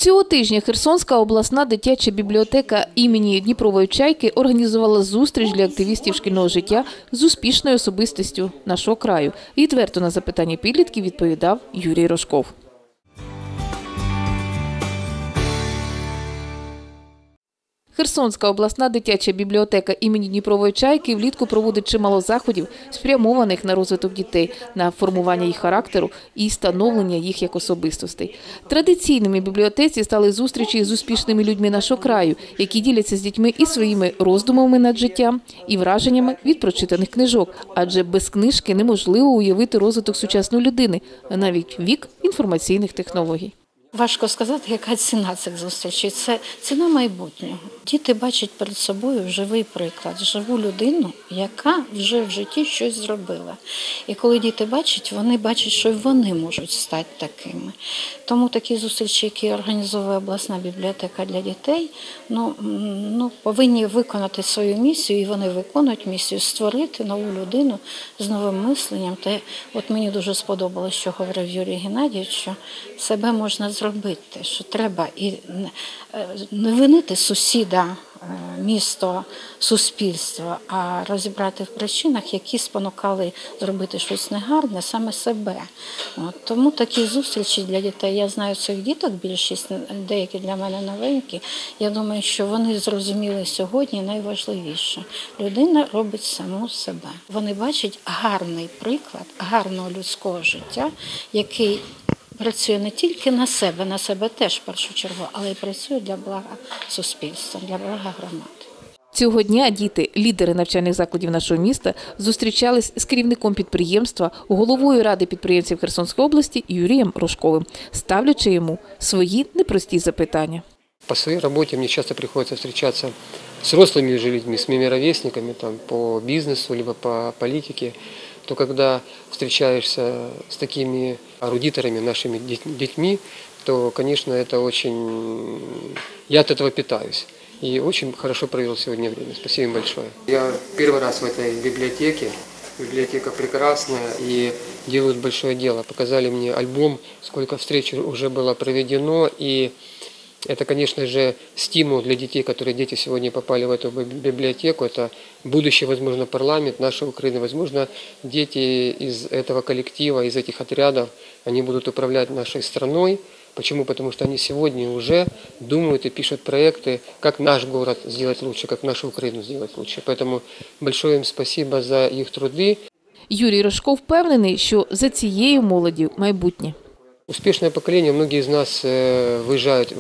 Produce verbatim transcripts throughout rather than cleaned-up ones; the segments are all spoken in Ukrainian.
Цього тижня Херсонська обласна дитяча бібліотека імені Дніпрової Чайки організувала зустріч для активістів шкільного життя з успішною особистістю нашого краю. Відверто на запитання підлітків відповідав Юрій Рожков. Херсонська обласна дитяча бібліотека імені Дніпрової Чайки влітку проводить чимало заходів, спрямованих на розвиток дітей, на формування їх характеру і становлення їх як особистостей. Традиційними в бібліотеці стали зустрічі з успішними людьми нашого краю, які діляться з дітьми і своїми роздумами над життям, і враженнями від прочитаних книжок. Адже без книжки неможливо уявити розвиток сучасної людини, а навіть вік інформаційних технологій. Важко сказати, яка ціна цих зустрічей. Це ціна майбутнього. Діти бачать перед собою живий приклад, живу людину, яка вже в житті щось зробила. І коли діти бачать, вони бачать, що вони можуть стати такими. Тому такі зустрічі, які організовує обласна бібліотека для дітей, ну, ну, повинні виконати свою місію, і вони виконують місію – створити нову людину з новим мисленням. Те, от мені дуже сподобалось, що говорив Юрій Геннадійович, що себе можна зробити. Робити, що треба і не винити сусіда, місто, суспільство, а розібрати в причинах, які спонукали зробити щось негарне, саме себе. От, тому такі зустрічі для дітей, я знаю цих діток, більшість, деякі для мене новенькі, я думаю, що вони зрозуміли сьогодні найважливіше. Людина робить саму себе. Вони бачать гарний приклад, гарного людського життя, який працює не тільки на себе, на себе теж в першу чергу, але й працює для блага суспільства, для блага громади. Цього дня діти, лідери навчальних закладів нашого міста, зустрічались з керівником підприємства, головою Ради підприємців Херсонської області Юрієм Рожковим, ставлячи йому свої непрості запитання. По своей работе мне часто приходится встречаться с взрослыми уже людьми, с моими ровесниками там, по бизнесу, либо по политике. То когда встречаешься с такими эрудиторами, нашими детьми, то, конечно, это очень... Я от этого питаюсь. И очень хорошо провел сегодня время. Спасибо им большое. Я первый раз в этой библиотеке. Библиотека прекрасная и делают большое дело. Показали мне альбом, сколько встреч уже было проведено. И это, конечно же, стимул для детей, которые дети сегодня попали в эту библиотеку. Это будущий, возможно, парламент нашей Украины. Возможно, дети из этого коллектива, из этих отрядов, они будут управлять нашей страной. Почему? Потому что они сегодня уже думают и пишут проекты, как наш город сделать лучше, как нашу Украину сделать лучше. Поэтому большое им спасибо за их труды. Юрій Рожков впевнений, що за цією молоддю майбутнє. Успешное поколение, многие из нас выезжают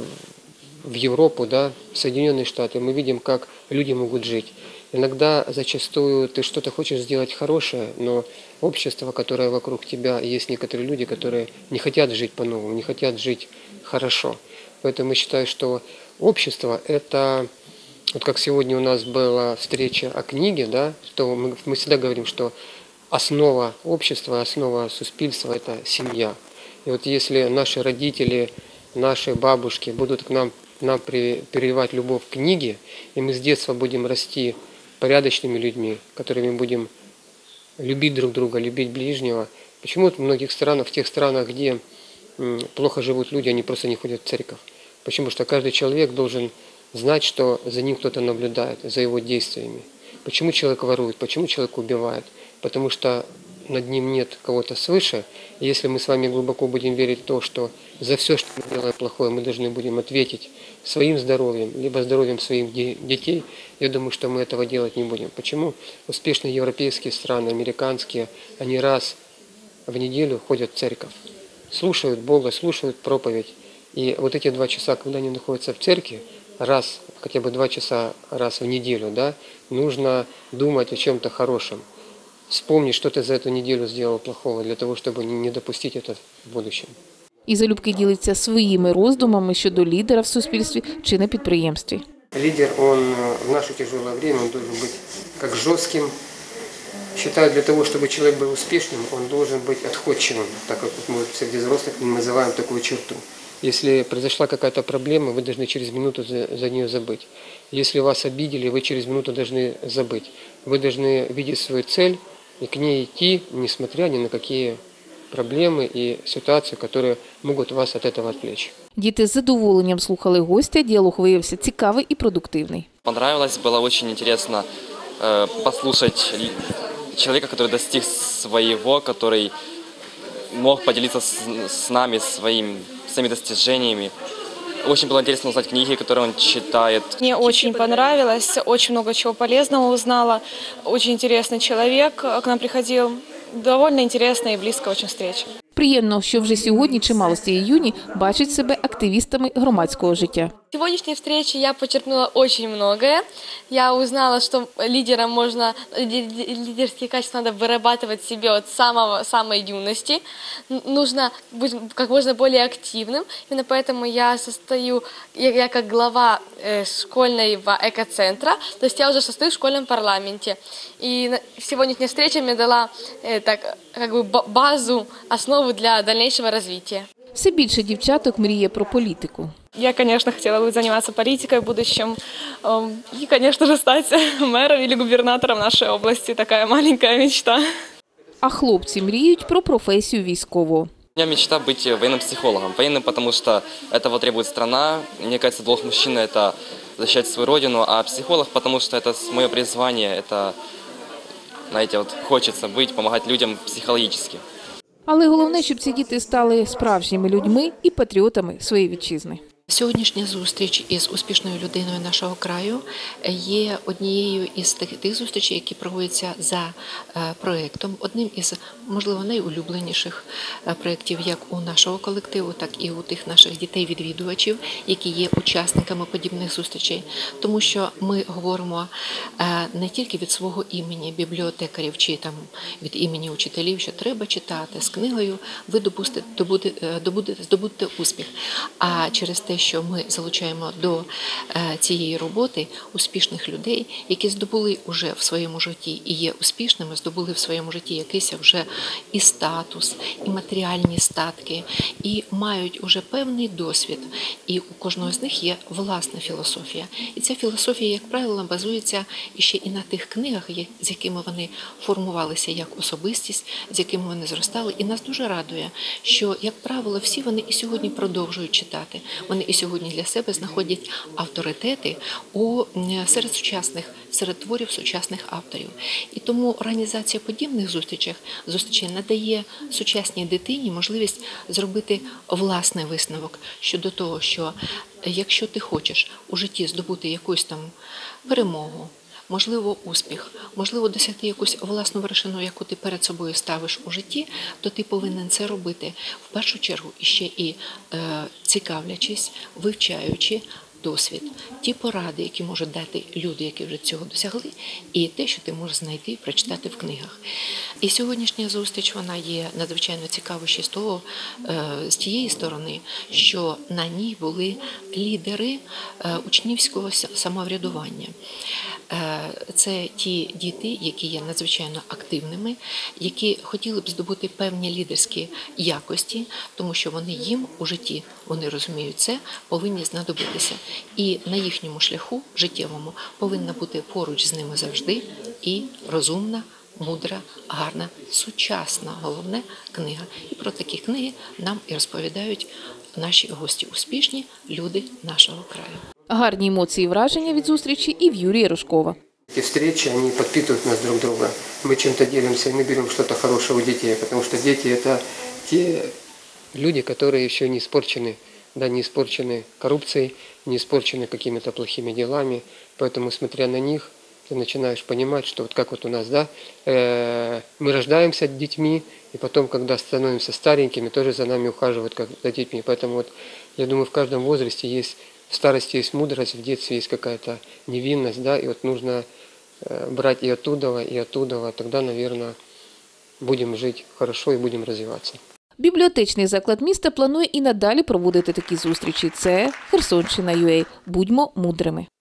в Европу, да, в Соединенные Штаты. Мы видим, как люди могут жить. Иногда, зачастую, ты что-то хочешь сделать хорошее, но общество, которое вокруг тебя, есть некоторые люди, которые не хотят жить по-новому, не хотят жить хорошо. Поэтому я считаю, что общество – это, вот как сегодня у нас была встреча о книге, да, то мы, мы всегда говорим, что основа общества, основа суспільства – это семья. И вот если наши родители, наши бабушки будут к нам, нам прививать любовь к книге, и мы с детства будем расти порядочными людьми, которыми будем любить друг друга, любить ближнего. Почему в многих странах, в тех странах, где плохо живут люди, они просто не ходят в церковь? Почему? Что каждый человек должен знать, что за ним кто-то наблюдает, за его действиями. Почему человек ворует, почему человек убивает? Потому что над ним нет кого-то свыше. И если мы с вами глубоко будем верить в то, что за все, что мы делаем плохое, мы должны будем ответить своим здоровьем, либо здоровьем своих детей, я думаю, что мы этого делать не будем. Почему? Успешные европейские страны, американские, они раз в неделю ходят в церковь, слушают Бога, слушают проповедь. И вот эти два часа, когда они находятся в церкви, раз, хотя бы два часа раз в неделю, да, нужно думать о чем-то хорошем. Вспомни, что ты за эту неделю сделал плохого, для того, чтобы не допустить это в будущем. І залюбки ділиться своїми роздумами щодо лідера в суспільстві чи на підприємстві. Лидер, он в наше тяжелое время, он должен быть как жестким. Считаю, для того, чтобы человек был успешным, он должен быть отходчивым, так как мы среди взрослых называем такую черту. Если произошла какая-то проблема, вы должны через минуту за, за нее забыть. Если вас обидели, вы через минуту должны забыть. Вы должны видеть свою цель и к ней идти, несмотря ни на какие проблемы и ситуации, которые могут вас от этого отвлечь. Діти з задоволенням слухали гостя, діалог виявився цікавий і продуктивний. Понравилось, было очень интересно э, послушать человека, который достиг своего, который мог поделиться с, с нами своим, своими достижениями. Очень было интересно узнать книги, которые он читает. Мне очень понравилось, очень много чего полезного узнала. Очень интересный человек к нам приходил. Довольно интересная и близкая очень встреча. Приємно, що вже сьогодні чимало з цієї юні бачать себе активістами громадського життя. В сегодняшней встрече я почерпнула очень многое. Я узнала, что лидером можно, лидерские качества надо вырабатывать в себе от самого, самой юности. Нужно быть как можно более активным. Именно поэтому я состою, я, я как глава школьного экоцентра, то есть я уже состою в школьном парламенте. И сегодняшняя встреча мне дала так, как бы базу, основу для дальнейшего развития. Все більше дівчаток мріє про політику. Я, конечно, хотела бы заниматься политикой в будущем и, конечно же, стать мэром или губернатором нашей области. Такая маленькая мечта. А хлопці мріють про професію військового. У меня мечта быть военным психологом. Военным, потому что этого требует страна. Мне кажется, долг мужчины – это защищать свою родину, а психолог, потому что это мое призвание, это, знаете, вот хочется быть, помогать людям психологически. Але головне, щоб ці діти стали справжніми людьми і патріотами своєї вітчизни. Сьогоднішня зустріч із успішною людиною нашого краю є однією із тих, тих зустрічей, які проводяться за проєктом, одним із, можливо, найулюбленіших проєктів як у нашого колективу, так і у тих наших дітей-відвідувачів, які є учасниками подібних зустрічей. Тому що ми говоримо не тільки від свого імені бібліотекарів чи там від імені учителів, що треба читати, з книгою ви добудете, добудете, здобудете успіх, а через те, що ми залучаємо до цієї роботи успішних людей, які здобули вже в своєму житті і є успішними, здобули в своєму житті якийсь вже і статус, і матеріальні статки, і мають уже певний досвід. І у кожного з них є власна філософія. І ця філософія, як правило, базується ще і на тих книгах, з якими вони формувалися як особистість, з якими вони зростали. І нас дуже радує, що, як правило, всі вони і сьогодні продовжують читати. Вони і сьогодні для себе знаходять авторитети у, серед сучасних, серед творів сучасних авторів. І тому організація подібних зустрічей, зустрічей надає сучасній дитині можливість зробити власний висновок щодо того, що якщо ти хочеш у житті здобути якусь там перемогу, можливо, успіх, можливо, досягти якусь власну вершину, яку ти перед собою ставиш у житті, то ти повинен це робити в першу чергу іще і е, цікавлячись, вивчаючи досвід, ті поради, які можуть дати люди, які вже цього досягли, і те, що ти можеш знайти і прочитати в книгах. І сьогоднішня зустріч, вона є надзвичайно цікавою ще з того, з тієї сторони, що на ній були лідери учнівського самоврядування. Це ті діти, які є надзвичайно активними, які хотіли б здобути певні лідерські якості, тому що вони їм у житті, вони розуміють це, повинні знадобитися. І на їхньому шляху життєвому повинна бути поруч з ними завжди і розумна, мудра, гарна, сучасна, головне, книга. І про такі книги нам і розповідають наші гості, успішні люди нашого краю. Гарні емоції і враження від зустрічі і в Юрія Рожкова. Эти встречи, они подпитывают нас друг друга. Мы чем-то делимся, и мы берем что-то хорошее у детей, потому что дети – это те люди, которые еще не испорчены, да, не испорчены коррупцией, не испорчены какими-то плохими делами. Поэтому, смотря на них, ты начинаешь понимать, что вот как вот у нас, да, э, мы рождаемся детьми, и потом, когда становимся старенькими, тоже за нами ухаживают, как за детьми. Поэтому вот, я думаю, в каждом возрасте есть, в старости есть мудрость, в детстве есть какая-то невинность, да, и вот нужно э, брать и оттуда, и оттуда, тогда, наверное, будем жить хорошо и будем развиваться. Бібліотечний заклад міста планує і надалі проводити такі зустрічі. Це Херсонщина.ua. Будьмо мудрими.